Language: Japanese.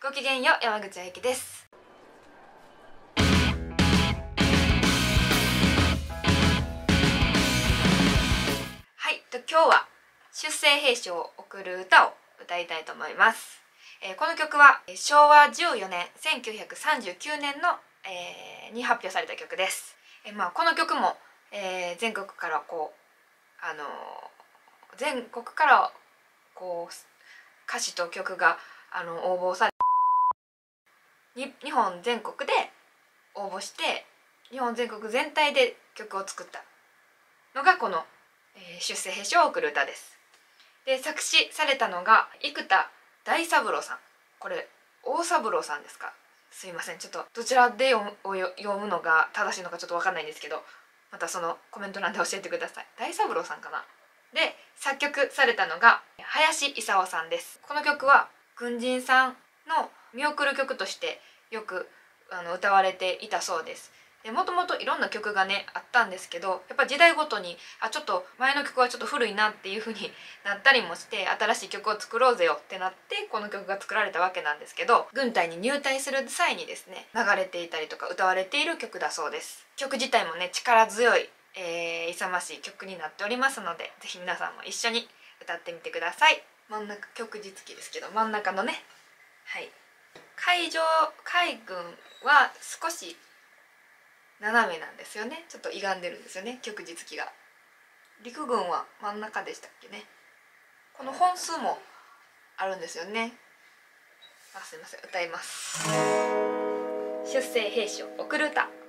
ごきげんよう、山口あゆきです。はい、今日は出世兵士を送る歌を歌いたいと思います。この曲は昭和14年1939年の、に発表された曲です。この曲も、全国から全国から歌詞と曲が応募され、日本全国で応募して日本全国全体で曲を作ったのがこの、出世兵士を送る歌です。で、作詞されたのが生田大三郎さん。これ大三郎さんですか？すいません、ちょっとどちらで読むのが正しいのかちょっと分かんないんですけど、またそのコメント欄で教えてください。大三郎さんかな。で、作曲されたのが林功さんです。この曲は軍人さんの見送る曲としてよく歌われていたそうです。もともといろんな曲がねあったんですけど、やっぱ時代ごとにちょっと前の曲はちょっと古いなっていう風になったりもして、新しい曲を作ろうぜよってなってこの曲が作られたわけなんですけど、軍隊に入隊する際にですね流れていたりとか歌われている曲だそうです。曲自体もね力強い、勇ましい曲になっておりますので、是非皆さんも一緒に歌ってみてください。真ん中、曲字付きですけど真ん中のね、はい、海軍は少し斜めなんですよね。ちょっと歪んでるんですよね、曲字付きが。陸軍は真ん中でしたっけね。この本数もあるんですよね。すいません、歌います。出世兵士を送る歌。